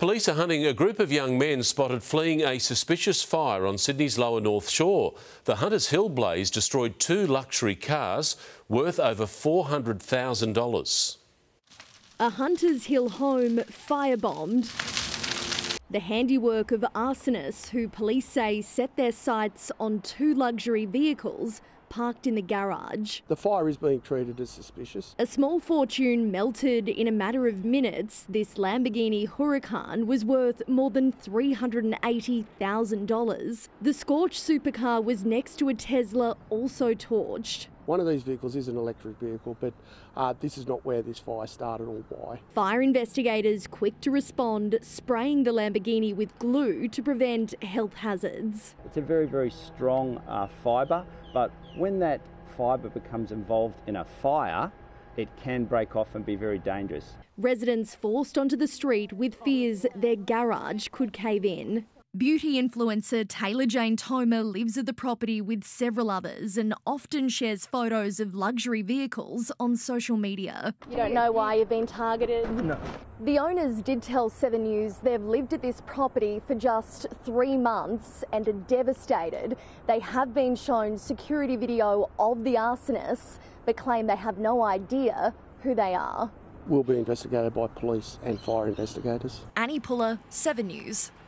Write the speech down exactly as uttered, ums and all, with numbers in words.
Police are hunting a group of young men spotted fleeing a suspicious fire on Sydney's lower North Shore. The Hunters Hill blaze destroyed two luxury cars worth over four hundred thousand dollars. A Hunters Hill home firebombed. The handiwork of arsonists who police say set their sights on two luxury vehicles parked in the garage. The fire is being treated as suspicious. A small fortune melted in a matter of minutes. This Lamborghini Huracan was worth more than three hundred eighty thousand dollars. The scorched supercar was next to a Tesla, also torched. One of these vehicles is an electric vehicle, but uh, this is not where this fire started or why. Fire investigators quick to respond, spraying the Lamborghini with glue to prevent health hazards. It's a very, very strong uh, fibre, but when that fibre becomes involved in a fire, it can break off and be very dangerous. Residents forced onto the street with fears their garage could cave in. Beauty influencer Taylor Jane Tomer lives at the property with several others and often shares photos of luxury vehicles on social media. You don't know why you've been targeted? No. The owners did tell Seven News they've lived at this property for just three months and are devastated. They have been shown security video of the arsonists but claim they have no idea who they are. Will be investigated by police and fire investigators. Annie Puller, Seven News.